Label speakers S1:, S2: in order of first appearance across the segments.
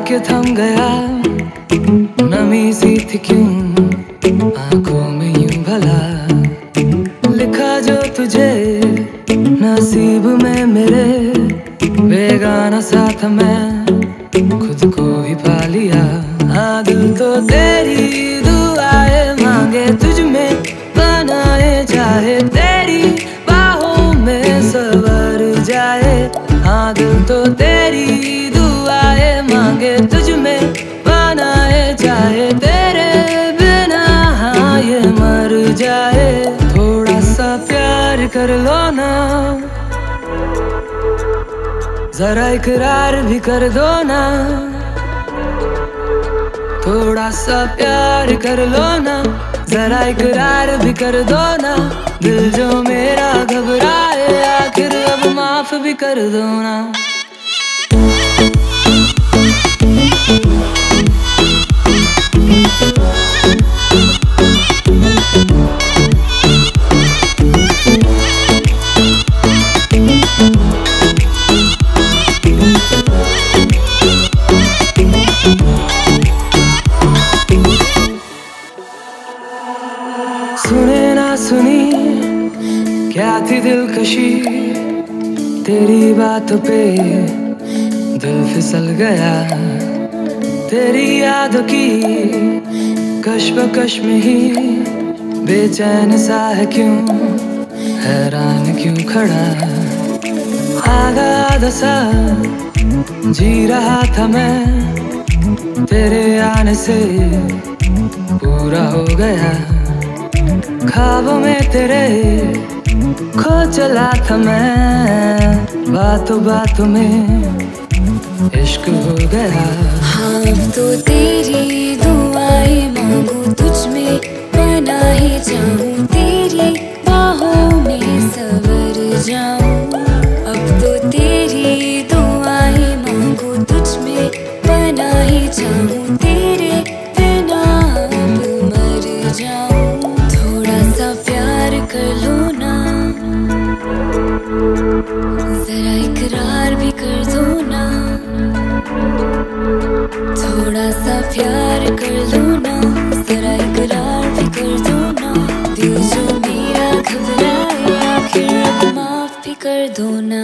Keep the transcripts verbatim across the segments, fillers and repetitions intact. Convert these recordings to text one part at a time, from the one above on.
S1: के थम गया, नमी सी थी क्यों आंखों में यूं भला, लिखा जो तुझे नसीब में मेरे, बेगाना सा था मैं खुद को ही पा लिया। हाँ दिल तो तेरी दुआएं मांगे, तुझ में बनाए चाहे, तेरी बाहों में सवर जाए। हाँ दिल तो तेरी दुआएं मांगे, तुझ में बनाए चाहे, तेरे बिना हाँ ये मर जाए। थोड़ा सा प्यार कर लो ना, जरा इकरार भी कर दो ना, थोड़ा सा प्यार कर लो ना, जरा इकरार भी कर दो ना। दिल जो मेरा घबराए आखिर अब माफ भी कर दो ना। सुने ना सुनी क्या थी दिलकशी, तेरी बातों पे दिल फिसल गया, तेरी यादों की कश्मकश में ही बेचैन सा है क्यों, हैरान क्यों खड़ा। आधा आधा सा जी रहा था मैं, तेरे आने से पूरा हो गया। ख्वाबों में तेरे खो चला था मैं, बातों बातों में इश्क हो गया।
S2: हाँ अब तो तेरी दुआएं मांगू, तुझ में बना ही जाऊं, तेरी बाहों में सवर जाऊं। अब तो तेरी दुआएं मांगू, तुझ में बना ही जाऊं, तेरे बिना अब मर जाऊं। थोड़ा सा प्यार कर लो ना, जरा इकरार भी कर दो ना, थोड़ा सा प्यार कर लो ना, जरा इकरार भी कर दो ना। दिल जो मेरा घबराए आखिर अब माफ भी कर दो ना।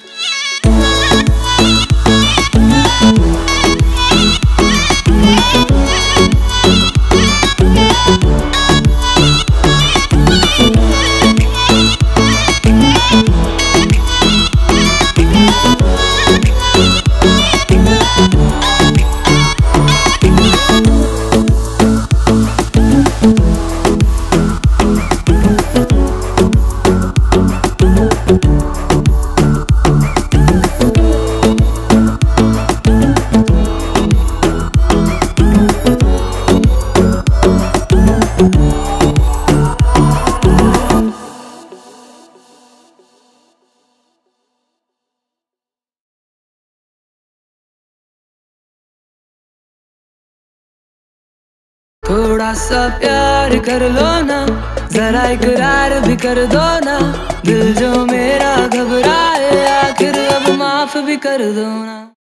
S1: थोड़ा सा प्यार कर लो ना, जरा इकरार भी कर दो ना। दिल जो मेरा घबराए आखिर अब माफ भी कर दो ना।